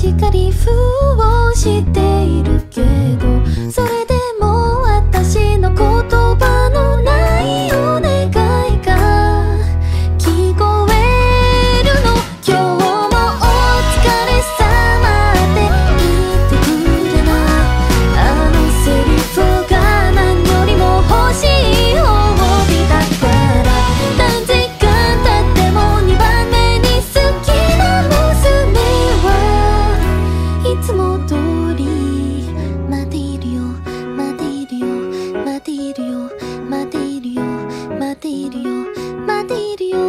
しかり封をしているけど、それでも私の言葉のないお願いが聞こえるの。今日もお疲れ様って言ってくれない。あのセリフが何よりも欲しい褒美だから。何時間経っても2番目に好きな娘はいつも通り待っているよ、待っているよ、待っているよ、待っているよ、待っているよ、待っているよ。